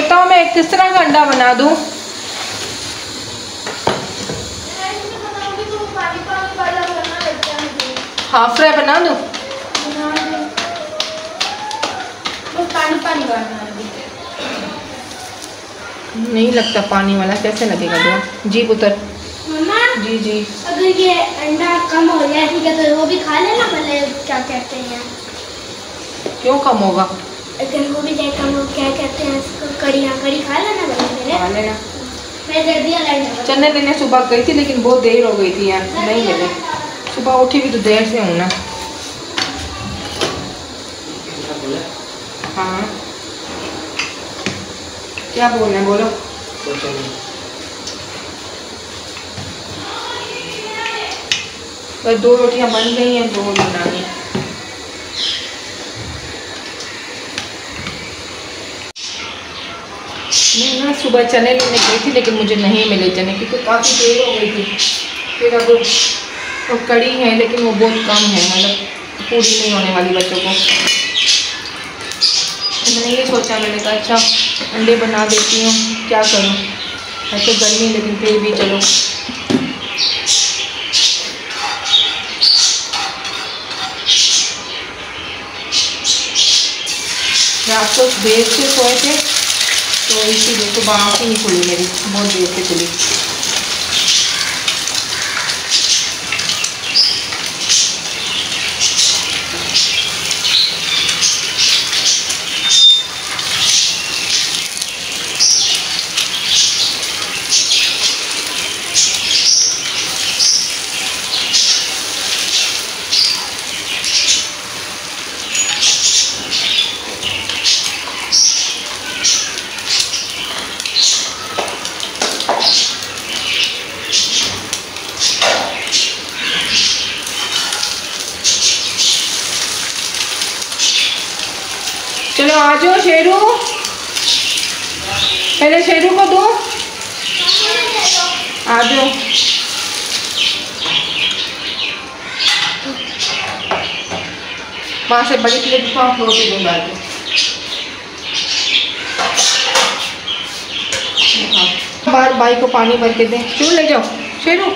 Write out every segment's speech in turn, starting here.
बताओ मैं किस तरह का अंडा बना दूँ? हाफ फ्राई बना दूँ? पानी नहीं लगता पानी वाला, कैसे लगेगा दो? जी पुत्र। मम्मा जी जी। अगर ये अंडा कम हो जाए ठीक है तो वो भी खा लेना, मतलब क्या कहते हैं? क्यों कम होगा? अगर वो भी जाए कम हो, क्या कहते हैं इसको, कड़ी खा लेना, खा लेना। मैं दे दिया लाइन। चने लेने सुबह गई थी लेकिन बहुत देर हो गई थी यार, नहीं मिले। सुबह उठी भी तो देर से हूँ ना। हाँ क्या बोलना है बोलो। बस 2 रोटियां बन गई हैं, 2 बनानी। मैं ना सुबह चने लेने गई थी लेकिन मुझे नहीं मिले चने, क्योंकि काफ़ी देर हो गई थी। फिर अब तो कड़ी है लेकिन वो बहुत कम है, मतलब पूरी नहीं होने वाली बच्चों को। तो मैंने ये सोचा, मैंने कहा अच्छा अंडे बना देती हूँ, क्या करूँ, है तो गर्मी लेकिन फिर भी चलो। रात को देर से सोए थे तो इसीलिए सुबह आँख ही नहीं खुली मेरी, बहुत देर से खुली। चलो आ जाओ शेरू, पहले शेरू को दो, आ जाओ। वहाँ से बड़ी प्लेट को आप रोटी दूँगा। बाहर भाई को पानी भर के दें, क्यों ले जाओ शेरू।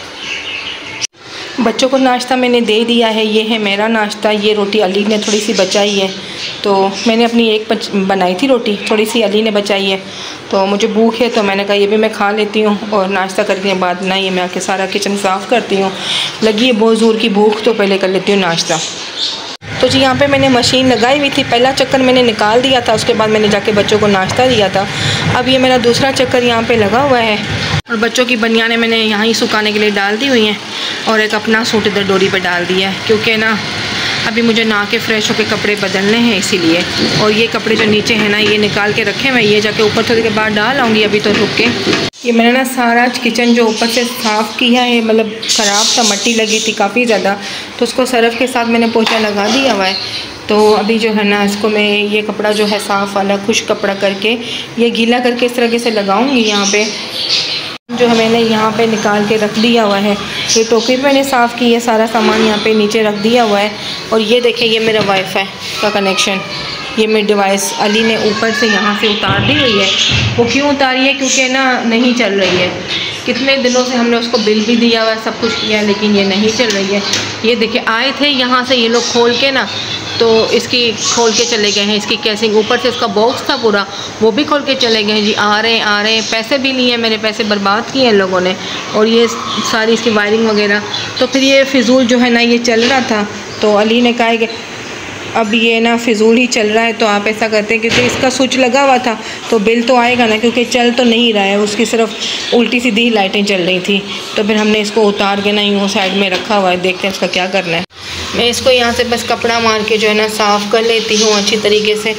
बच्चों को नाश्ता मैंने दे दिया है, ये है मेरा नाश्ता। ये रोटी अली ने थोड़ी सी बचाई है, तो मैंने अपनी एक बनाई थी रोटी, थोड़ी सी अली ने बचाई है। तो मुझे भूख है तो मैंने कहा ये भी मैं खा लेती हूँ, और नाश्ता करने के बाद ना ये मैं आके सारा किचन साफ़ करती हूँ। लगी है बहुत ज़ोर की भूख, तो पहले कर लेती हूँ नाश्ता। तो जी यहाँ पे मैंने मशीन लगाई हुई थी, पहला चक्कर मैंने निकाल दिया था, उसके बाद मैंने जाके बच्चों को नाश्ता दिया था। अब ये मेरा दूसरा चक्कर यहाँ पे लगा हुआ है, और बच्चों की बनियानें मैंने यहाँ ही सुखाने के लिए डाल दी हुई हैं, और एक अपना सूट इधर डोरी पे डाल दिया है, क्योंकि ना अभी मुझे नहा के फ्रेश होकर कपड़े बदलने हैं इसीलिए। और ये कपड़े जो नीचे हैं ना ये निकाल के रखे, मैं ये जाके ऊपर थोड़ी देर बाद डाल आऊँगी, अभी तो रुक के। ये मैंने ना सारा किचन जो ऊपर से साफ़ किया है, मतलब ख़राब था, मट्टी लगी थी काफ़ी ज़्यादा, तो उसको सर्फ़ के साथ मैंने पोछा लगा दिया हुआ है। तो अभी जो है ना इसको मैं ये कपड़ा जो है साफ़ वाला खुश्क कपड़ा करके ये गीला करके इस तरीके से लगाऊंगी। यहाँ पे जो है मैंने यहाँ पे निकाल के रख दिया हुआ है, ये टोकरी मैंने साफ़ की है, सारा सामान यहाँ पे नीचे रख दिया हुआ है। और ये देखें ये मेरा वाईफाई का कनेक्शन, ये मेरी डिवाइस अली ने ऊपर से यहाँ से उतार दी हुई है। वो क्यों उतारी है? क्योंकि ना नहीं चल रही है, कितने दिनों से हमने उसको बिल भी दिया हुआ है, सब कुछ किया, लेकिन ये नहीं चल रही है। ये देखिए आए थे यहाँ से ये लोग खोल के ना, तो इसकी खोल के चले गए हैं, इसकी कैसिंग, ऊपर से इसका बॉक्स था पूरा वो भी खोल के चले गए हैं जी। आ रहे हैं, पैसे भी लिए, मैंने पैसे बर्बाद किए हैं लोगों ने, और ये सारी इसकी वायरिंग वगैरह। तो फिर ये फिजूल जो है ना ये चल रहा था, तो अली ने कहा कि अब ये ना फिजूल ही चल रहा है, तो आप ऐसा करते हैं, क्योंकि इसका स्विच लगा हुआ था तो बिल तो आएगा ना, क्योंकि चल तो नहीं रहा है, उसकी सिर्फ उल्टी सीधी लाइटें चल रही थी। तो फिर हमने इसको उतार के ना यूँ साइड में रखा हुआ है, देखते हैं इसका क्या करना है। मैं इसको यहाँ से बस कपड़ा मार के जो है ना साफ़ कर लेती हूँ अच्छी तरीके से,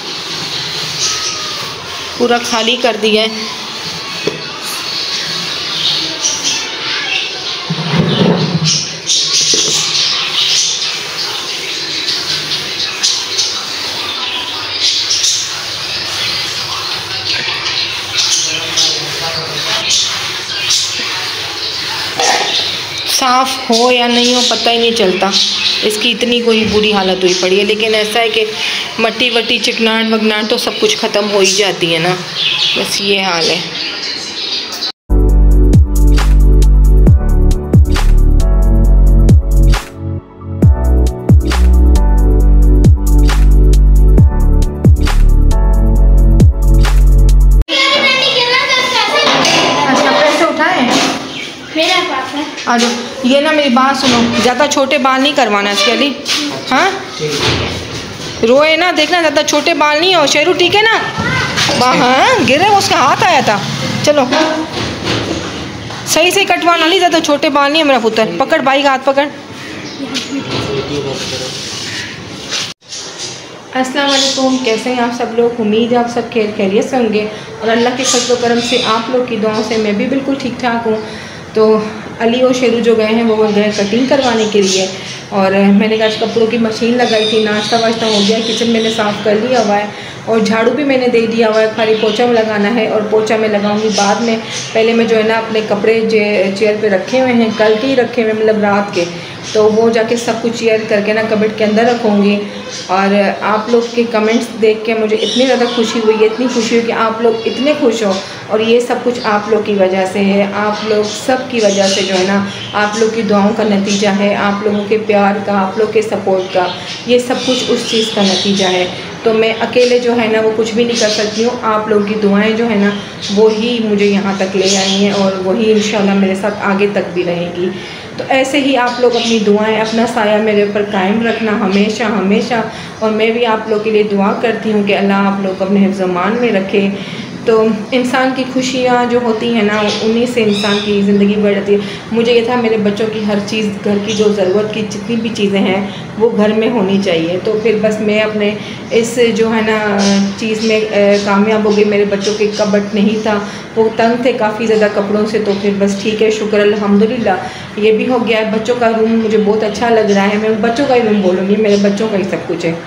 पूरा खाली कर दिया है। साफ़ हो या नहीं हो पता ही नहीं चलता, इसकी इतनी कोई बुरी हालत हुई पड़ी है। लेकिन ऐसा है कि मट्टी वट्टी चिकनाहट वगनाहट तो सब कुछ ख़त्म हो ही जाती है ना, बस ये हाल है। आ जाओ, ये ना मेरी बात सुनो, ज़्यादा छोटे बाल नहीं करवाना इसके अली। हाँ रोए ना, देखना ज़्यादा छोटे बाल नहीं हो शेरू, ठीक है ना। हाँ गिरे, उसका हाथ आया था। चलो सही से कटवाना, नहीं ज़्यादा छोटे बाल नहीं है मेरा पुत्र। पकड़ भाई का हाथ पकड़। अस्सलाम वालेकुम, कैसे हैं आप सब लोग। उम्मीद है आप सब खैरियत से होंगे और अल्लाह के फज़ल व करम से आप लोग की दुआओं से मैं भी बिल्कुल ठीक ठाक हूँ। तो अली और शेरू जो गए हैं वो गए कटिंग करवाने के लिए, और मैंने आज कपड़ों की मशीन लगाई थी। नाश्ता वाश्ता हो गया, किचन मैंने साफ़ कर लिया हुआ है और झाड़ू भी मैंने दे दिया हुआ है। खाली पोछा में लगाना है और पोछा मैं लगाऊंगी बाद में। पहले मैं जो है ना अपने कपड़े चेयर पे रखे हुए हैं, कल के ही रखे हुए मतलब रात के, तो वो जाके सब कुछ चेयर करके ना कबर्ड के अंदर रखूँगी। और आप लोग के कमेंट्स देख के मुझे इतनी ज़्यादा खुशी हुई है, इतनी खुशी हुई कि आप लोग इतने खुश हो, और ये सब कुछ आप लोग की वजह से है। आप लोग सब की वजह से जो है ना, आप लोग की दुआओं का नतीजा है, आप लोगों के प्यार का, आप लोग के सपोर्ट का, ये सब कुछ उस चीज़ का नतीजा है। तो मैं अकेले जो है ना वो कुछ भी नहीं कर सकती हूँ। आप लोगों की दुआएं जो है ना वो ही मुझे यहाँ तक ले आई हैं और वही इंशाल्लाह मेरे साथ आगे तक भी रहेंगी। तो ऐसे ही आप लोग अपनी दुआएं, अपना साया मेरे ऊपर कायम रखना हमेशा हमेशा। और मैं भी आप लोग के लिए दुआ करती हूँ कि अल्लाह आप लोग अपने हिफ्ज़-ओ-मान में रखे। तो इंसान की खुशियाँ जो होती हैं ना, उन्हीं से इंसान की ज़िंदगी बढ़ती है। मुझे ये था मेरे बच्चों की हर चीज़, घर की जो ज़रूरत की जितनी भी चीज़ें हैं वो घर में होनी चाहिए। तो फिर बस मैं अपने इस जो है ना चीज़ में कामयाब हो गई। मेरे बच्चों के कबर्ड नहीं था, वो तंग थे काफ़ी ज़्यादा कपड़ों से, तो फिर बस ठीक है, शुक्र अल्हम्दुलिल्लाह ये भी हो गया है। बच्चों का रूम मुझे बहुत अच्छा लग रहा है, मैं बच्चों का ही रूम बोलूँगी, मेरे बच्चों का ही सब कुछ है,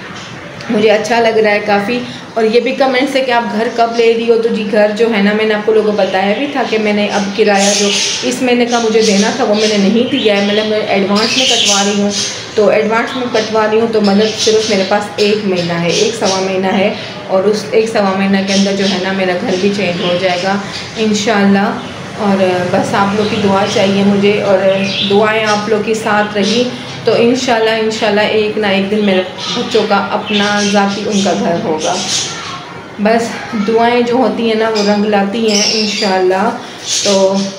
मुझे अच्छा लग रहा है काफ़ी। और ये भी कमेंट से कि आप घर कब ले रही हो, तो जी घर जो है ना मैंने आपको लोगों को बताया भी था कि मैंने अब किराया जो इस महीने का मुझे देना था वो मैंने नहीं दिया है, मतलब मैं एडवांस में कटवा रही हूँ। तो एडवांस में कटवा रही हूँ तो मतलब सिर्फ मेरे पास 1 महीना है, 1 सवा महीना है, और उस 1 सवा महीना के अंदर जो है ना मेरा घर भी चेंज हो जाएगा इंशाल्लाह। और बस आप लोग की दुआ चाहिए मुझे, और दुआएं आप लोग के साथ रही तो इंशाल्लाह एक ना एक दिन मेरे बच्चों का अपना ज़ाती उनका घर होगा। बस दुआएं जो होती हैं ना वो रंग लाती हैं इंशाल्लाह। तो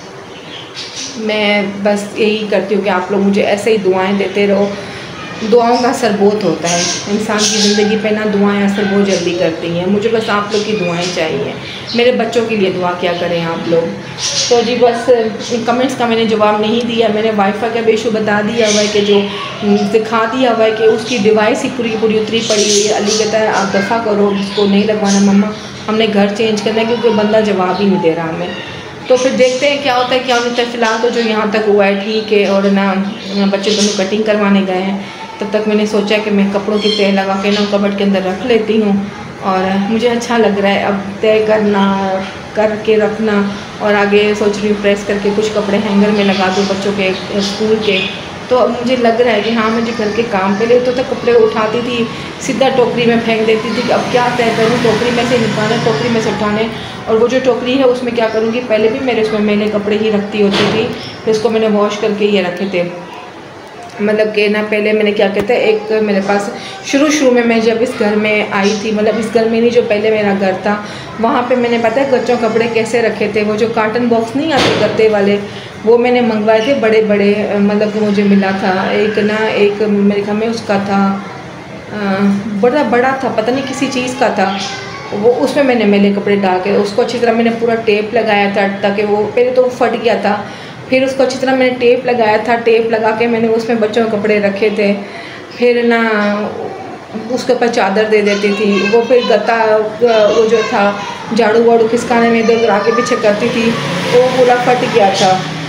मैं बस यही करती हूँ कि आप लोग मुझे ऐसे ही दुआएं देते रहो। दुआओं का असर बहुत होता है इंसान की ज़िंदगी पे ना, दुआएं असर बहुत जल्दी करती हैं। मुझे बस आप लोग की दुआएं चाहिए, मेरे बच्चों के लिए दुआ क्या करें आप लोग। तो जी बस कमेंट्स का मैंने जवाब नहीं दिया, मैंने वाईफाई का बेशु बता दिया हुआ है कि जो दिखा दिया हुआ है कि उसकी डिवाइस ही पूरी पूरी उतरी पड़ी हुई है। अली कहता है आप दफ़ा करो, उसको नहीं लगवाना मम्मा, हमने घर चेंज करना है, क्योंकि बंदा जवाब ही नहीं दे रहा हमें। तो फिर देखते हैं क्या होता है क्या नहीं होता है। फ़िलहाल तो जो यहाँ तक हुआ है ठीक है, और ना बच्चे दोनों कटिंग करवाने गए हैं, तब तक मैंने सोचा कि मैं कपड़ों की तह लगा के ना कबर्ड के अंदर रख लेती हूँ। और मुझे अच्छा लग रहा है अब तय करना, करके रखना, और आगे सोच रही हूँ प्रेस करके कुछ कपड़े हैंगर में लगा दूँ बच्चों के स्कूल के। तो अब मुझे लग रहा है कि हाँ मुझे घर के काम पे ले तो कपड़े उठाती थी सीधा टोकरी में फेंक देती थी कि अब क्या तय करूँ, टोकरी में से निकालने, टोकरी में से उठाने। और वो जो टोकरी है उसमें क्या करूँगी, पहले भी मेरे उसमें मैंने कपड़े ही रखती होती थी, फिर उसको मैंने वॉश करके ये रखे थे। मतलब कि ना पहले मैंने क्या कहते हैं, एक मेरे पास शुरू में मैं जब इस घर में आई थी, मतलब इस घर में नहीं जो पहले मेरा घर था, वहाँ पे मैंने पता है बच्चों कपड़े कैसे रखे थे। वो जो कार्टन बॉक्स नहीं आते गत्ते वाले, वो मैंने मंगवाए थे बड़े बड़े, मतलब कि मुझे मिला था एक मेरे घर में उसका था बड़ा था, पता नहीं किसी चीज़ का था वो, उसमें मैंने मेले कपड़े डाल के उसको अच्छी तरह मैंने पूरा टेप लगाया था ताकि वो पहले तो फट गया था, फिर उसको अच्छी तरह मैंने टेप लगाया था, टेप लगा के मैंने उसमें बच्चों के कपड़े रखे थे। फिर ना उसके ऊपर चादर दे देती थी, वो फिर गत्ता वो जो था झाड़ू वाड़ू खिसकाने में इधर उधर आगे पीछे करती थी, वो पूरा फट गया था,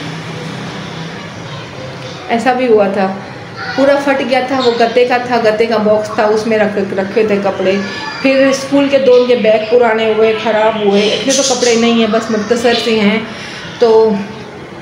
ऐसा भी हुआ था, पूरा फट गया था। वो गत्ते का बॉक्स था, उसमें रखे थे कपड़े। फिर स्कूल के 2 के बैग पुराने हुए, ख़राब हुए, इतने तो कपड़े नहीं हैं, बस मुख्तसर से हैं। तो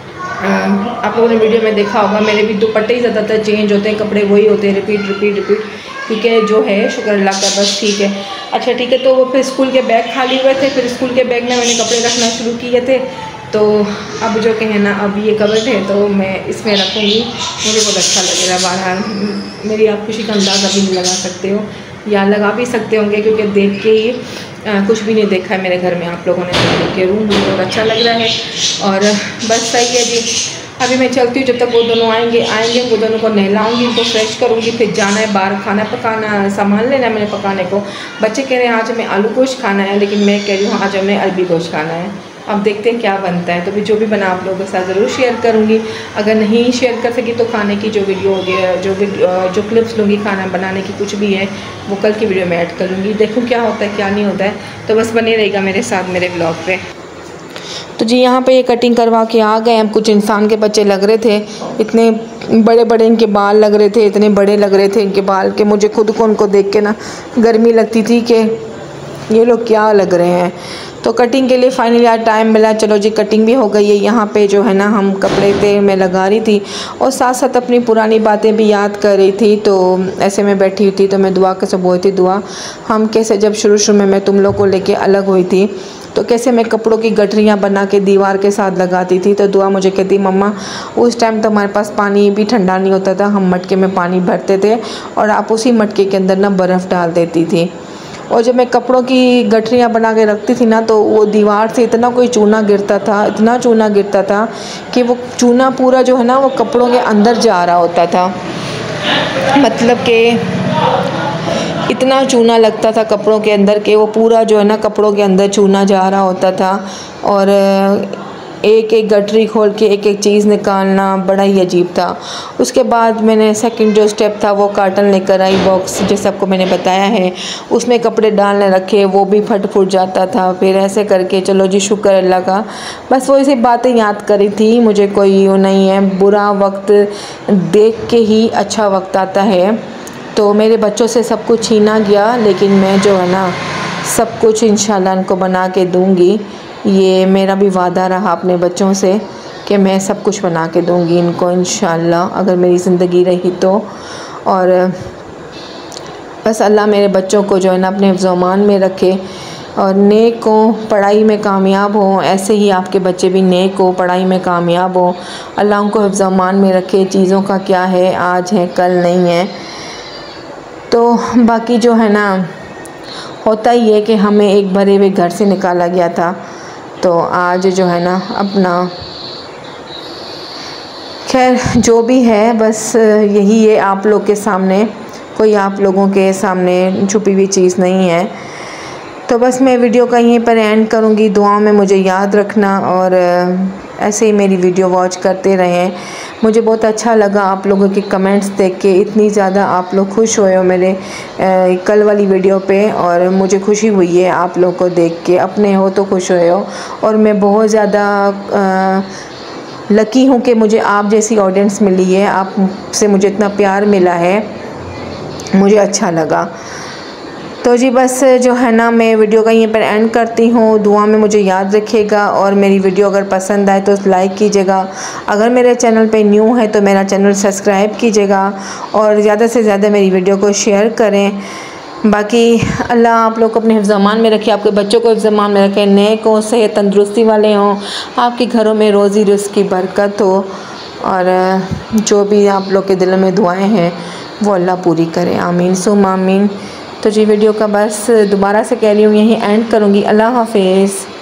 आप लोगों ने वीडियो में देखा होगा, मेरे भी दुपट्टे ही ज़्यादातर चेंज होते हैं, कपड़े वही होते हैं, रिपीट, क्योंकि जो है शुक्र अल्लाह का, बस ठीक है। अच्छा ठीक है, तो वो फिर स्कूल के बैग खाली हुए थे, फिर स्कूल के बैग में मैंने कपड़े रखना शुरू किए थे। तो अब जो कहें ना, अब ये कवर्ड है तो मैं इसमें रखूँगी, मुझे बहुत अच्छा लगेगा। बाहर मेरी आप खुशी का अंदाज़ा भी नहीं लगा सकते हो, या लगा भी सकते होंगे, क्योंकि देख के ही कुछ भी नहीं देखा है मेरे घर में आप लोगों ने, देख के रूम मुझे बहुत अच्छा लग रहा है। और बस सही है जी, अभी मैं चलती हूँ, जब तक वो दोनों आएंगे वो दोनों को नहलाऊंगी, उनको फ्रेश करूँगी, फिर जाना है बाहर, खाना पकाना सामान लेना है मैंने पकाने को। बच्चे कह रहे हैं आज हमें आलू गोश्त खाना है, लेकिन मैं कह रही हूँ आज हमें अरबी गोश्त खाना है। अब देखते हैं क्या बनता है, तो भी जो भी बना आप लोगों के साथ ज़रूर शेयर करूँगी। अगर नहीं शेयर कर सकी तो खाने की जो वीडियो होगी, जो क्लिप्स लूँगी खाना बनाने की, कुछ भी है वो कल की वीडियो में ऐड करूँगी। देखूँ क्या होता है क्या नहीं होता है, तो बस बने रहेगा मेरे साथ मेरे ब्लॉग पे। तो जी यहाँ पे ये कटिंग करवा के आ गए। हम कुछ इंसान के बच्चे लग रहे थे, इतने बड़े बड़े इनके बाल लग रहे थे, इतने बड़े लग रहे थे इनके बाल के मुझे खुद को उनको देख के ना गर्मी लगती थी कि ये लोग क्या लग रहे हैं। तो कटिंग के लिए फाइनली आज टाइम मिला, चलो जी कटिंग भी हो गई है। यहाँ पे जो है ना हम कपड़े पे मैं लगा रही थी और साथ साथ अपनी पुरानी बातें भी याद कर रही थी। तो ऐसे में बैठी हुई थी तो मैं दुआ कैसे बोली थी, दुआ हम कैसे जब शुरू में मैं तुम लोग को लेके अलग हुई थी तो कैसे मैं कपड़ों की गठरियाँ बना के दीवार के साथ लगाती थी। तो दुआ मुझे कहती, मम्मा उस टाइम तो हमारे पास पानी भी ठंडा नहीं होता था, हम मटके में पानी भरते थे और आप उसी मटके के अंदर ना बर्फ़ डाल देती थी। और जब मैं कपड़ों की गठरियाँ बना के रखती थी ना तो वो दीवार से इतना कोई चूना गिरता था, इतना चूना गिरता था कि वो चूना पूरा जो है ना वो कपड़ों के अंदर जा रहा होता था। मतलब कि इतना चूना लगता था कपड़ों के अंदर के वो पूरा जो है ना कपड़ों के अंदर चूना जा रहा होता था। और एक एक गठरी खोल के एक एक चीज़ निकालना बड़ा ही अजीब था। उसके बाद मैंने सेकंड जो स्टेप था वो कार्टन लेकर आई, बॉक्स जैसे आपको मैंने बताया है, उसमें कपड़े डालने रखे, वो भी फट फुट जाता था। फिर ऐसे करके चलो जी शुक्र अल्लाह का, बस वो ऐसी बातें याद करी थी। मुझे कोई वो नहीं है, बुरा वक्त देख के ही अच्छा वक्त आता है। तो मेरे बच्चों से सब कुछ छीना गया, लेकिन मैं जो है ना सब कुछ इंशाल्लाह इनको बना के दूँगी। ये मेरा भी वादा रहा अपने बच्चों से कि मैं सब कुछ बना के दूँगी इनको इंशाल्लाह, अगर मेरी ज़िंदगी रही तो। और बस अल्लाह मेरे बच्चों को जो है ना अपने हिफ्ज़-ओ-अमान में रखे और नेक हो, पढ़ाई में कामयाब हो। ऐसे ही आपके बच्चे भी नेक हो, पढ़ाई में कामयाब हो। अल्लाह उनको हिफ्ज़-ओ-अमान में रखे। चीज़ों का क्या है, आज है कल नहीं है। तो बाकी जो है ना होता ही है कि हमें एक भरे हुए घर से निकाला गया था, तो आज जो है ना अपना खैर जो भी है बस यही है आप लोग के सामने, कोई आप लोगों के सामने छुपी हुई चीज़ नहीं है। तो बस मैं वीडियो का यहीं पर एंड करूँगी। दुआओं में मुझे याद रखना और ऐसे ही मेरी वीडियो वॉच करते रहें। मुझे बहुत अच्छा लगा आप लोगों के कमेंट्स देख के, इतनी ज़्यादा आप लोग खुश हुए हो मेरे कल वाली वीडियो पे, और मुझे खुशी हुई है आप लोग को देख के। अपने हो तो खुश हुए हो, और मैं बहुत ज़्यादा लकी हूँ कि मुझे आप जैसी ऑडियंस मिली है, आपसे मुझे इतना प्यार मिला है, मुझे अच्छा लगा। तो जी बस जो है ना मैं वीडियो का यहीं पर एंड करती हूँ। दुआ में मुझे याद रखिएगा, और मेरी वीडियो अगर पसंद आए तो लाइक कीजिएगा। अगर मेरे चैनल पे न्यू है तो मेरा चैनल सब्सक्राइब कीजिएगा, और ज़्यादा से ज़्यादा मेरी वीडियो को शेयर करें। बाकी अल्लाह आप लोग को अपने हिफ्ज़-ओ-अमान में रखे, आपके बच्चों को हिफ्ज़-ओ-अमान में रखे, नेक हो, सेहत तंदुरुस्ती वाले हों, आपके घरों में रोज़ी रिज़्क़ की बरकत हो, और जो भी आप लोग के दिलों में दुआएँ हैं वो अल्लाह पूरी करे। आमीन सुम आमीन। तो जी वीडियो का बस दोबारा से कह रही हूँ यहीं एंड करूँगी। अल्लाह हाफ़िज़।